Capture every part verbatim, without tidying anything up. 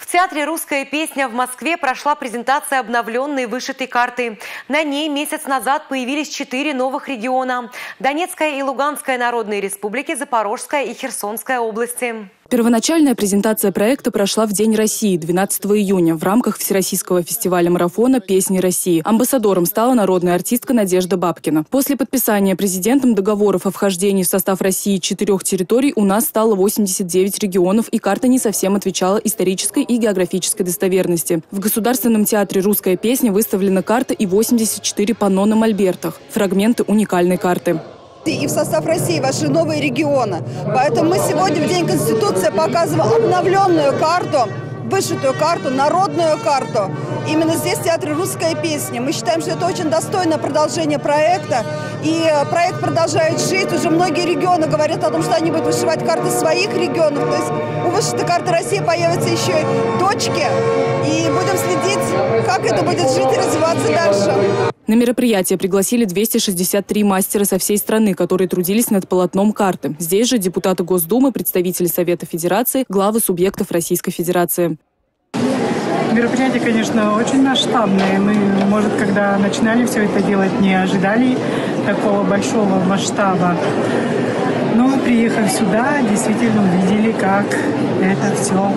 В театре «Русская песня» в Москве прошла презентация обновленной вышитой карты. На ней месяц назад появились четыре новых региона – Донецкая и Луганская народные республики, Запорожская и Херсонская области. Первоначальная презентация проекта прошла в День России, двенадцатого июня, в рамках Всероссийского фестиваля марафона «Песни России». Амбассадором стала народная артистка Надежда Бабкина. После подписания президентом договоров о вхождении в состав России четырех территорий у нас стало восемьдесят девять регионов, и карта не совсем отвечала исторической и географической достоверности. В Государственном театре «Русская песня» выставлена карта и восемьдесят четыре панно на мольбертах – фрагменты уникальной карты. И в состав России вошли новые регионы. Поэтому мы сегодня в День Конституции показываем обновленную карту, вышитую карту, народную карту. Именно здесь в театре «Русская песня». Мы считаем, что это очень достойное продолжение проекта. И проект продолжает жить. Уже многие регионы говорят о том, что они будут вышивать карты своих регионов. То есть у вышитой карты России появятся еще и точки. И будем следить, как это будет жить и развиваться дальше. На мероприятие пригласили двести шестьдесят три мастера со всей страны, которые трудились над полотном карты. Здесь же депутаты Госдумы, представители Совета Федерации, главы субъектов Российской Федерации. Мероприятие, конечно, очень масштабное. Мы, может, когда начинали все это делать, не ожидали такого большого масштаба. Но, приехав сюда, действительно увидели, как это все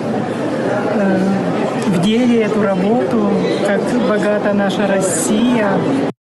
э, в деле, эту работу, как богата наша Россия.